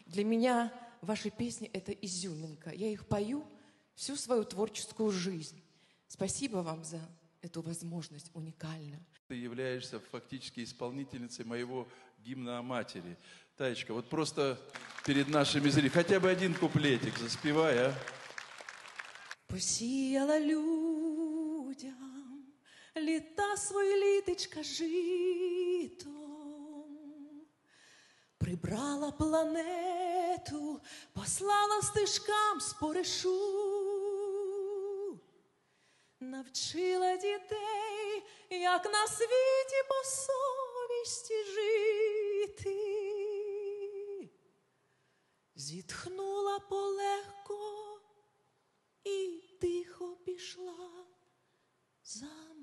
Для меня ваши песни — это изюминка. Я их пою всю свою творческую жизнь. Спасибо вам за эту возможность уникальную. Ты являешься фактически исполнительницей моего гимна о матери. Таечка, вот просто перед нашими зрителями хотя бы один куплетик заспевай, а? Посіяла людям літа свої літочка житом, прибрала планету, послала стежкам споришу, навчила дітей, як на світі по совісті жити. Зітхнула полегко і тихо пішла за